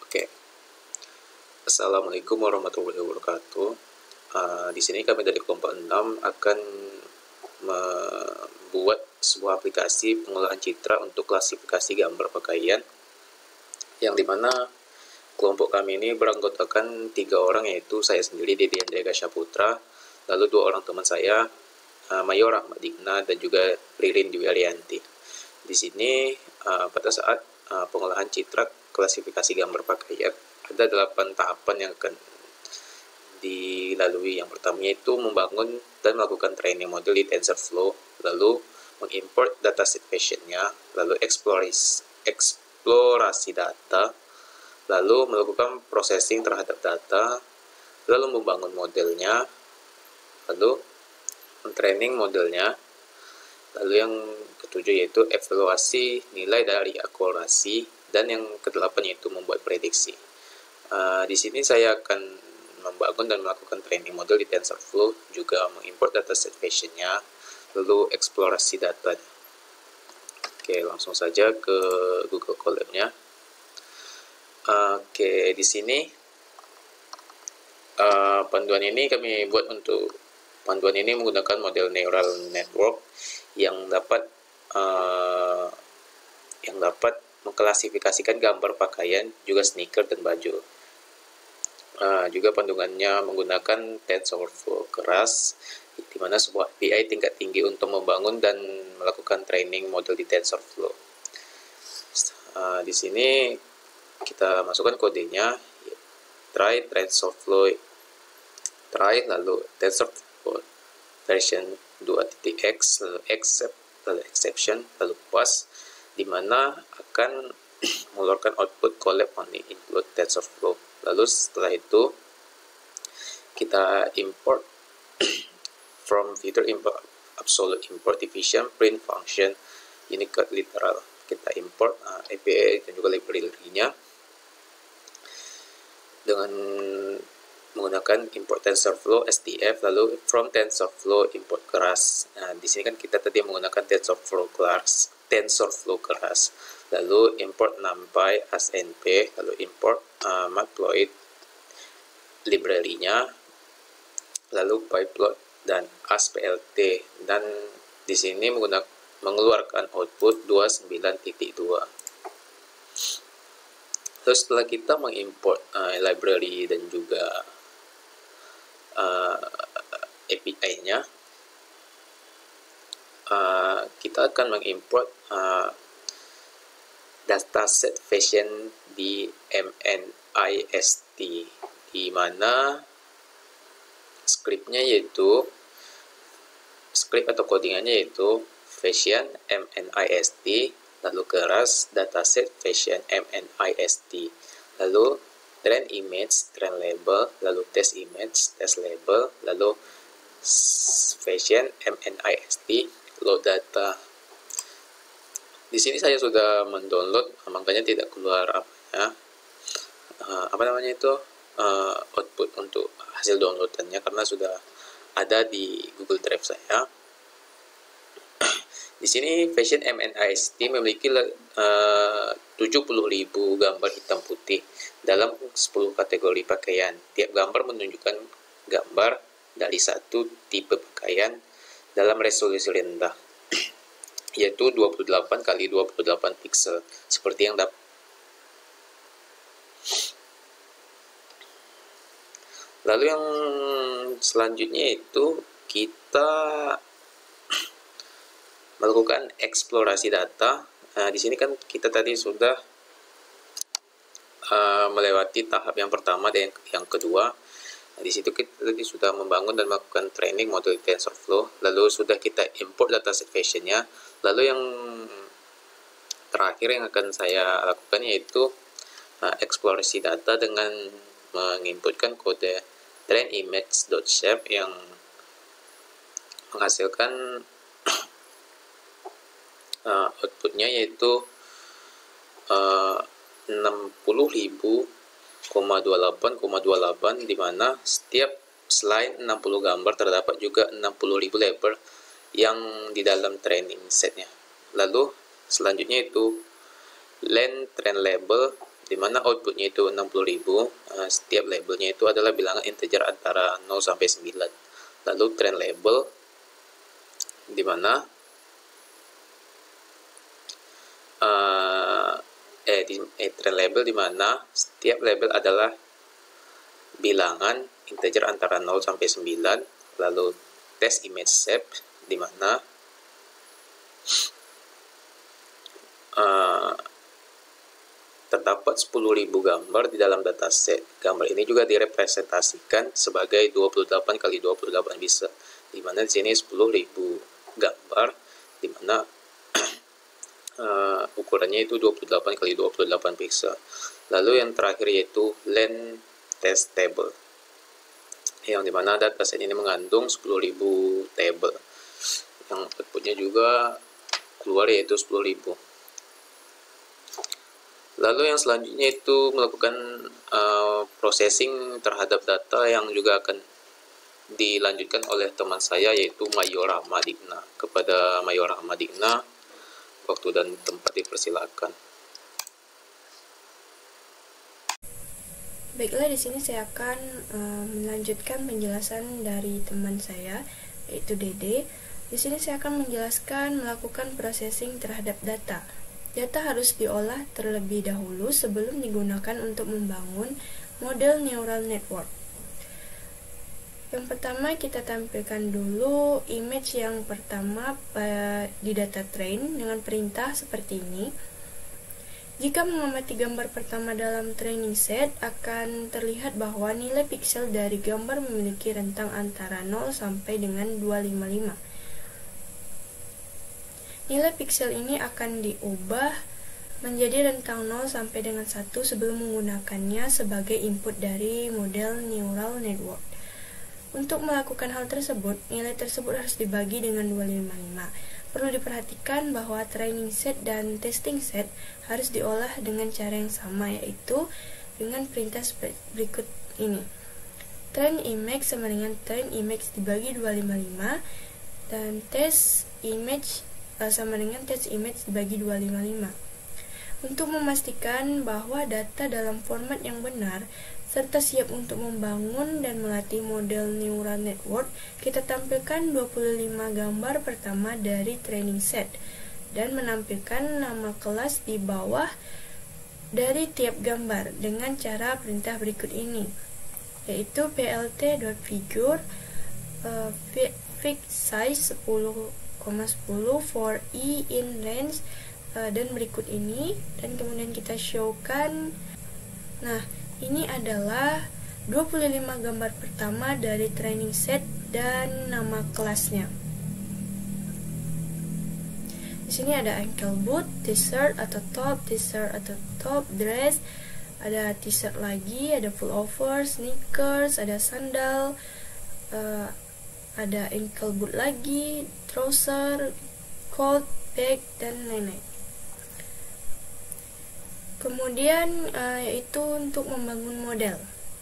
Oke, Assalamualaikum warahmatullahi wabarakatuh. Di sini kami dari kelompok 6 akan membuat sebuah aplikasi pengolahan citra untuk klasifikasi gambar pakaian, yang dimana kelompok kami ini beranggotakan 3 orang, yaitu saya sendiri, Dede Andrea Syaputra, lalu 2 orang teman saya, Mayor Ahmad Digna, dan juga Ririn Dwi Arianti. Di sini pada saat pengolahan citra klasifikasi gambar pakaian ada 8 tahapan yang akan dilalui. Yang pertama yaitu membangun dan melakukan training model di TensorFlow, lalu mengimport dataset fashionnya, lalu eksplorasi data, lalu melakukan processing terhadap data, lalu membangun modelnya, lalu mentraining modelnya, lalu yang ketujuh yaitu evaluasi nilai dari akurasi, dan yang kedelapan yaitu membuat prediksi. Di sini saya akan membangun dan melakukan training model di TensorFlow, juga mengimport dataset fashionnya, lalu eksplorasi data. Oke, langsung saja ke Google Colab-nya. Oke, di sini panduan ini kami buat untuk panduan ini menggunakan model neural network yang dapat mengklasifikasikan gambar pakaian, juga sneaker dan baju. Juga panduannya menggunakan TensorFlow keras, di mana sebuah API tingkat tinggi untuk membangun dan melakukan training model di TensorFlow. Di sini kita masukkan kodenya, try TensorFlow, lalu TensorFlow version 2.x, lalu accept, lalu exception, lalu pass, di mana akan mengeluarkan output collab only include TensorFlow. Lalu setelah itu kita import from feature import absolute import division print function Unicode literal. Kita import API dan juga library-nya dengan menggunakan import TensorFlow STF, lalu from TensorFlow import keras. Di sini kan kita tadi menggunakan TensorFlow keras, lalu import NumPy as NP, lalu import Matplotlib library-nya, lalu pyplot dan as PLT, dan di sini mengeluarkan output 29.2. Terus setelah kita mengimport library dan juga API-nya, kita akan mengimport dataset fashion di MNIST, di mana script atau codingannya yaitu fashion MNIST, lalu keras dataset fashion MNIST, lalu train image, train label, lalu test image, test label, lalu fashion MNIST, load data. Di sini saya sudah mendownload, makanya tidak keluar output untuk hasil downloadannya, karena sudah ada di Google Drive saya. Di sini fashion MNIST memiliki 70.000 gambar hitam putih dalam 10 kategori pakaian. Tiap gambar menunjukkan gambar dari satu tipe pakaian dalam resolusi rendah, yaitu 28 x 28 pixel, seperti yang dapat. Lalu yang selanjutnya itu kita melakukan eksplorasi data. Di sini kan kita tadi sudah melewati tahap yang pertama dan yang kedua. Di situ kita tadi sudah membangun dan melakukan training model TensorFlow, lalu sudah kita import dataset fashionnya. Lalu yang terakhir yang akan saya lakukan yaitu eksplorasi data dengan menginputkan kode train image.shape yang menghasilkan outputnya yaitu 60.000,28,28, di mana setiap selain 60 gambar terdapat juga 60.000 label yang di dalam training setnya. Lalu selanjutnya itu len train label di mana outputnya itu 60.000. Setiap labelnya itu adalah bilangan integer antara 0 sampai 9. Lalu trend label, di mana trend label di mana setiap label adalah bilangan integer antara 0 sampai 9. Lalu test image shape, di mana terdapat 10.000 gambar di dalam dataset. Gambar ini juga direpresentasikan sebagai 28 kali 28 pixel, di mana di sini 10.000 gambar, di mana ukurannya itu 28 kali 28 pixel. Lalu yang terakhir yaitu length test table, yang dimana dataset ini mengandung 10.000 table, yang outputnya juga keluar yaitu 10.000. Lalu yang selanjutnya itu melakukan processing terhadap data yang juga akan dilanjutkan oleh teman saya, yaitu Mayora Madikna. Kepada Mayora Madikna, waktu dan tempat dipersilakan. Baiklah, di sini saya akan melanjutkan penjelasan dari teman saya, yaitu Dede. Di sini saya akan menjelaskan melakukan processing terhadap data. Data harus diolah terlebih dahulu sebelum digunakan untuk membangun model neural network. Yang pertama, kita tampilkan dulu image yang pertama di data train dengan perintah seperti ini. Jika mengamati gambar pertama dalam training set, akan terlihat bahwa nilai pixel dari gambar memiliki rentang antara 0 sampai dengan 255. Nilai pixel ini akan diubah menjadi rentang 0 sampai dengan 1 sebelum menggunakannya sebagai input dari model neural network. Untuk melakukan hal tersebut, nilai tersebut harus dibagi dengan 255. Perlu diperhatikan bahwa training set dan testing set harus diolah dengan cara yang sama, yaitu dengan perintah berikut ini. Train image sama dengan train image dibagi 255, dan test image sama dengan test image dibagi 255. Untuk memastikan bahwa data dalam format yang benar serta siap untuk membangun dan melatih model neural network, kita tampilkan 25 gambar pertama dari training set dan menampilkan nama kelas di bawah dari tiap gambar dengan cara perintah berikut ini, yaitu plt.figure fix size 10,10 for e in range dan berikut ini, dan kemudian kita showkan. Nah, ini adalah 25 gambar pertama dari training set dan nama kelasnya. Di sini ada ankle boot, t-shirt atau top, dress, ada t-shirt lagi, ada pullover, sneakers, ada sandal, ada ankle boot lagi, trouser, coat, bag, dan lain-lain. Kemudian yaitu untuk membangun model.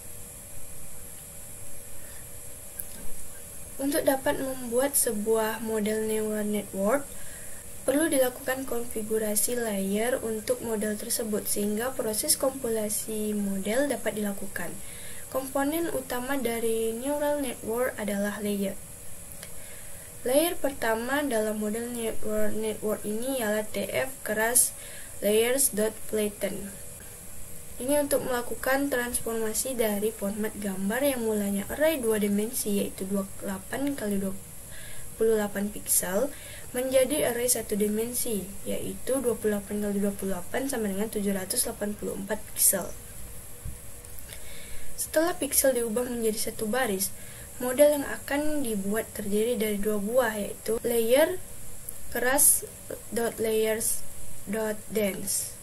Untuk dapat membuat sebuah model neural network, perlu dilakukan konfigurasi layer untuk model tersebut sehingga proses kompilasi model dapat dilakukan. Komponen utama dari neural network adalah layer. Layer pertama dalam model neural network ini ialah TF keras layers.flatten. Ini untuk melakukan transformasi dari format gambar yang mulanya array 2 dimensi yaitu 28 kali 28 pixel menjadi array 1 dimensi yaitu 28 kali 28 sama dengan 784 pixel. Setelah pixel diubah menjadi satu baris, model yang akan dibuat terdiri dari dua buah, yaitu layer keras.layers.dense.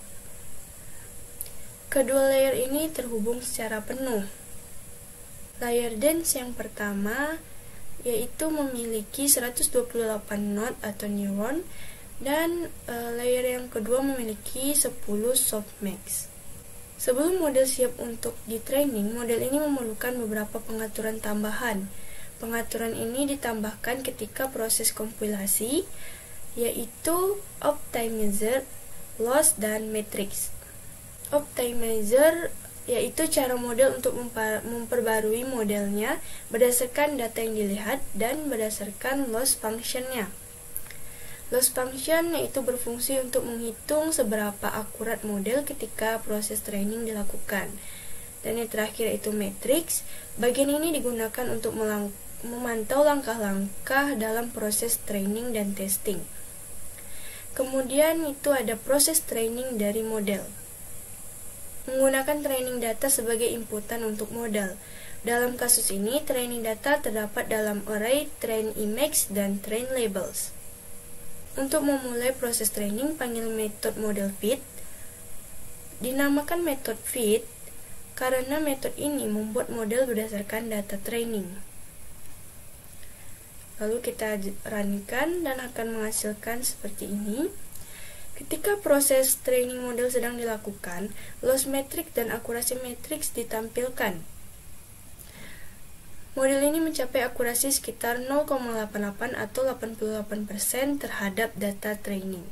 Kedua layer ini terhubung secara penuh. Layer dense yang pertama yaitu memiliki 128 node atau neuron, dan layer yang kedua memiliki 10 softmax. Sebelum model siap untuk di-training, model ini memerlukan beberapa pengaturan tambahan. Pengaturan ini ditambahkan ketika proses kompilasi, yaitu optimizer, loss, dan matrix. optimizer yaitu cara model untuk memperbarui modelnya berdasarkan data yang dilihat dan berdasarkan loss function-nya. Loss function yaitu berfungsi untuk menghitung seberapa akurat model ketika proses training dilakukan. Dan yang terakhir itu matrix. Bagian ini digunakan untuk memantau langkah-langkah dalam proses training dan testing. Kemudian itu ada proses training dari model. Menggunakan training data sebagai inputan untuk model. Dalam kasus ini, training data terdapat dalam array train image dan train labels. Untuk memulai proses training, panggil metode model fit. Dinamakan metode fit karena metode ini membuat model berdasarkan data training. Lalu kita runkan dan akan menghasilkan seperti ini. Ketika proses training model sedang dilakukan, loss matrix dan akurasi matrix ditampilkan. Model ini mencapai akurasi sekitar 0,88 atau 88% terhadap data training.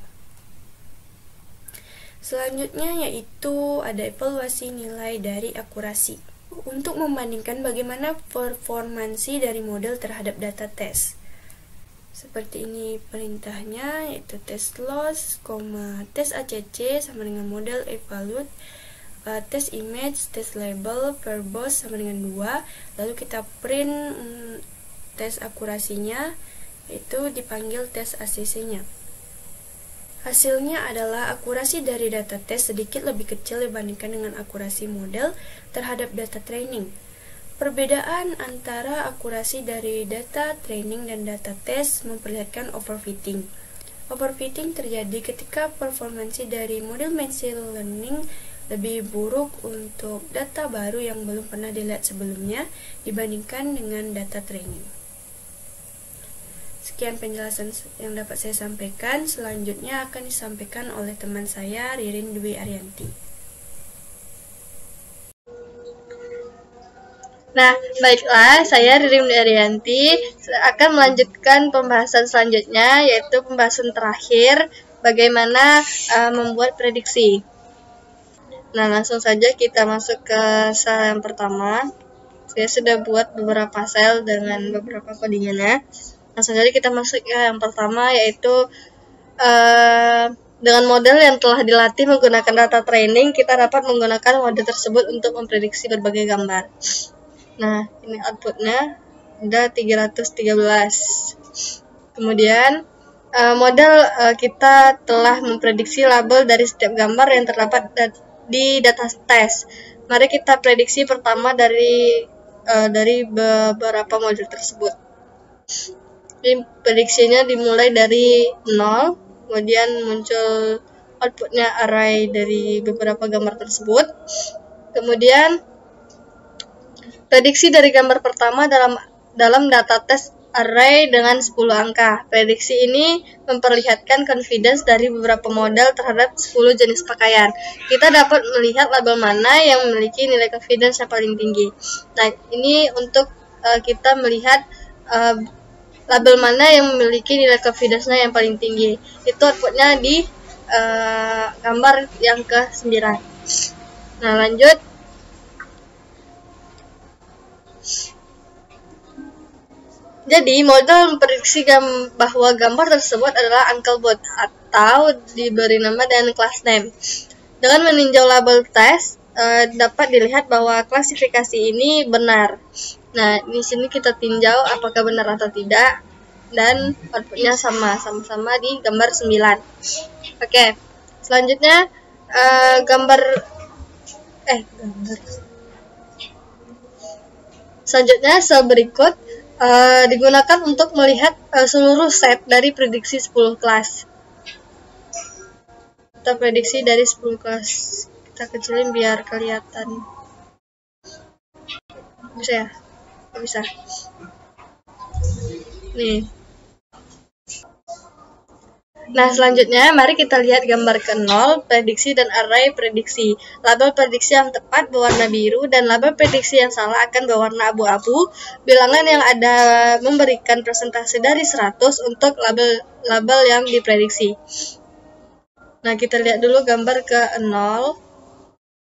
Selanjutnya yaitu ada evaluasi nilai dari akurasi. Untuk membandingkan bagaimana performansi dari model terhadap data tes. Seperti ini perintahnya, yaitu test loss, tes ACC sama dengan model evaluate, test image, test label, verbose sama dengan 2. Lalu kita print tes akurasinya, itu dipanggil tes ACC-nya. Hasilnya adalah akurasi dari data tes sedikit lebih kecil dibandingkan dengan akurasi model terhadap data training. Perbedaan antara akurasi dari data training dan data tes memperlihatkan overfitting. Overfitting terjadi ketika performansi dari model machine learning lebih buruk untuk data baru yang belum pernah dilihat sebelumnya dibandingkan dengan data training. Sekian penjelasan yang dapat saya sampaikan. Selanjutnya akan disampaikan oleh teman saya, Ririn Dwi Arianti. Nah, baiklah, saya Ririn Dwi Arianti akan melanjutkan pembahasan selanjutnya, yaitu pembahasan terakhir, bagaimana membuat prediksi. Nah, langsung saja kita masuk ke sel yang pertama. Saya sudah buat beberapa sel dengan beberapa codingannya. Langsung saja kita masuk ke yang pertama, yaitu dengan model yang telah dilatih menggunakan data training, kita dapat menggunakan model tersebut untuk memprediksi berbagai gambar. Nah, ini outputnya ada 313. Kemudian model kita telah memprediksi label dari setiap gambar yang terdapat di data tes. Mari kita prediksi pertama dari beberapa model tersebut. Jadi prediksinya dimulai dari 0, kemudian muncul outputnya array dari beberapa gambar tersebut. Kemudian prediksi dari gambar pertama dalam data tes array dengan 10 angka. Prediksi ini memperlihatkan confidence dari beberapa model terhadap 10 jenis pakaian. Kita dapat melihat label mana yang memiliki nilai confidence yang paling tinggi. Nah, ini untuk kita melihat label mana yang memiliki nilai confidence-nya yang paling tinggi. Itu outputnya di gambar yang ke-9. Nah, lanjut. Jadi, model memprediksi bahwa gambar tersebut adalah Uncle Bob atau diberi nama dengan class name. Dengan meninjau label tes, dapat dilihat bahwa klasifikasi ini benar. Nah, di sini kita tinjau apakah benar atau tidak, dan outputnya sama-sama di gambar 9. Oke, selanjutnya Selanjutnya, sel berikut digunakan untuk melihat seluruh set dari prediksi 10 kelas. Kita prediksi dari 10 kelas. Kita kecilin biar kelihatan. Bisa ya? Bisa. Nih. Nah, selanjutnya mari kita lihat gambar ke-0, prediksi dan array prediksi. Label prediksi yang tepat berwarna biru dan label prediksi yang salah akan berwarna abu-abu. Bilangan yang ada memberikan presentasi dari 100 untuk label yang diprediksi. Nah, kita lihat dulu gambar ke-0.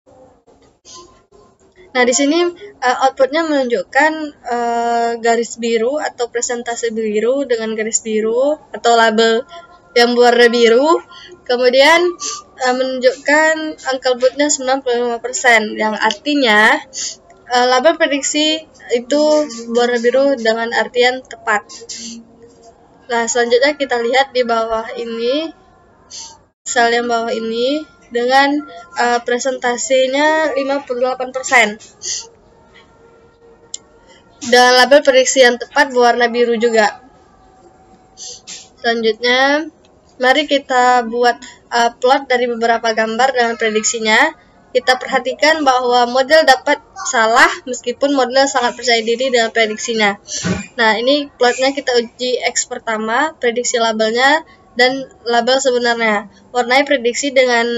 Nah, di sini outputnya menunjukkan garis biru atau presentase biru dengan garis biru atau label yang berwarna biru. Kemudian menunjukkan angka outputnya 95%, yang artinya label prediksi itu berwarna biru dengan artian tepat. Nah, selanjutnya kita lihat di bawah ini, sel yang bawah ini, dengan presentasenya 58%. Dan label prediksi yang tepat berwarna biru juga. Selanjutnya, mari kita buat plot dari beberapa gambar dengan prediksinya. Kita perhatikan bahwa model dapat salah meskipun model sangat percaya diri dengan prediksinya. Nah, ini plotnya kita uji X pertama, prediksi labelnya, dan label sebenarnya. Warnai prediksi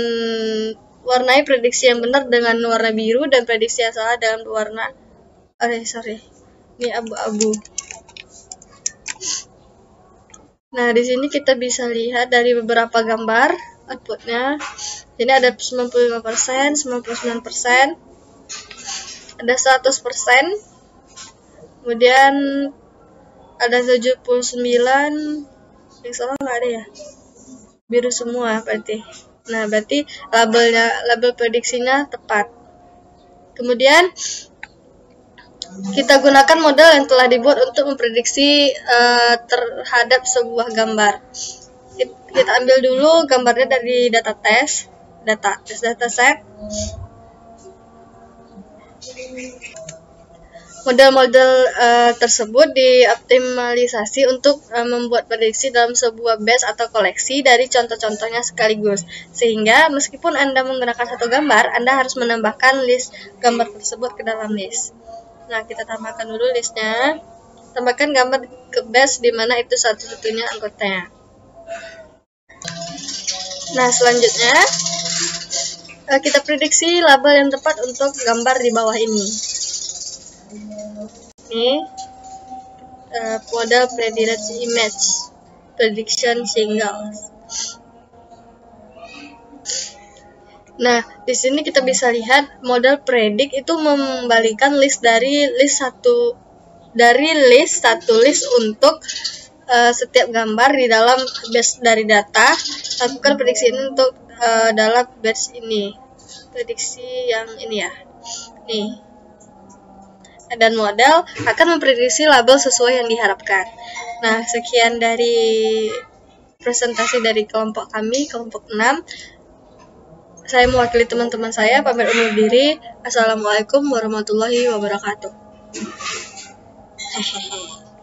yang benar dengan warna biru dan prediksi yang salah dengan warna ini abu-abu. Nah, di sini kita bisa lihat dari beberapa gambar outputnya. Ini ada 95%, 99%, ada 100%, kemudian ada 79%, yang salah nggak ada ya? Biru semua berarti. Nah, berarti label prediksinya tepat. Kemudian kita gunakan model yang telah dibuat untuk memprediksi terhadap sebuah gambar. Kita ambil dulu gambarnya dari dataset. Model-model tersebut dioptimalisasi untuk membuat prediksi dalam sebuah batch atau koleksi dari contoh-contohnya sekaligus. Sehingga meskipun Anda menggunakan satu gambar, Anda harus menambahkan list gambar tersebut ke dalam list. Nah, kita tambahkan dulu listnya. Tambahkan gambar ke batch di mana itu satu-satunya anggotanya. Nah, selanjutnya kita prediksi label yang tepat untuk gambar di bawah ini. Ini model predict image prediction singles. Nah, di sini kita bisa lihat model predict itu membalikan list dari list satu list untuk setiap gambar di dalam batch dari data. Lakukan prediksi ini untuk dalam batch ini. Prediksi yang ini ya. Nih. Dan model akan memprediksi label sesuai yang diharapkan. Nah, sekian dari presentasi dari kelompok kami, kelompok 6. Saya mewakili teman-teman saya, pamit undur diri. Assalamualaikum warahmatullahi wabarakatuh. Hehehe.